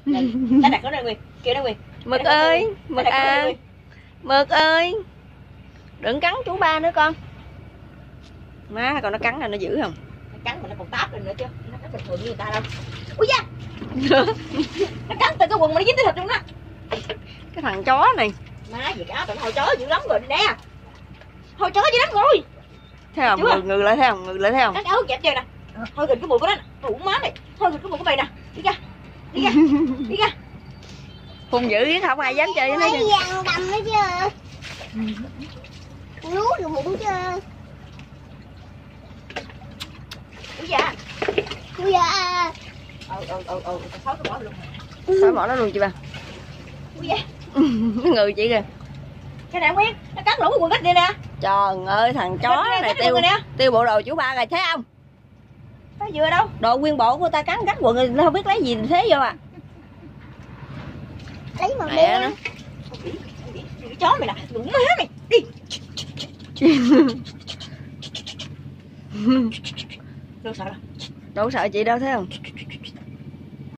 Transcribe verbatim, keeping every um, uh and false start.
Nó đặt nó đây Nguyên, kêu nó Nguyên. Mực ơi, Mực à, Mực ơi, đừng cắn chú ba nữa con. Má con nó cắn là nó dữ không? Nó cắn mà nó còn táp lên nữa chứ, nó cắn bình thường như người ta đâu. Ui da, nó cắn từ cái quần mà nó dính tới thịt luôn đó. Cái thằng chó này. Má gì cái áo tao hồi chó dữ lắm rồi nè. Hồi chó dữ lắm rồi. Thấy không? Ngừ, ngừ lại thấy không? Ngừ lại thấy không? Cái áo dẹp chơi nè. Thôi gần cái mùi của nó nè. Đủ má này. Thôi gần cái mùi của mày nè. Đi ra. Đi ra. Đi ra. Hung dữ chứ không ai dám chơi với nó chứ. Vàng đầm nữa chưa? Lú rồi bụng chưa? Ui da. Ui da. Ờ ờ ờ ờ xóa cái bỏ luôn. Xóa bỏ nó luôn chị ba. Ui da. Nó ngừ chị kìa. Cái này Nguyên, nó cắn lỗ cái quần cách đi nè. Trời ơi thằng chó này, này tiêu tiêu bộ đồ chú ba rồi thấy không? Có vừa đâu. Đồ nguyên bộ của ta cắn cắn quần rồi nó không biết lấy gì thế vô à. Lấy màu Mẹ đen. nó. Cái chó mày nè, đụng má mày. Đi. Đâu sợ đâu. Đâu sợ chị đâu thấy không?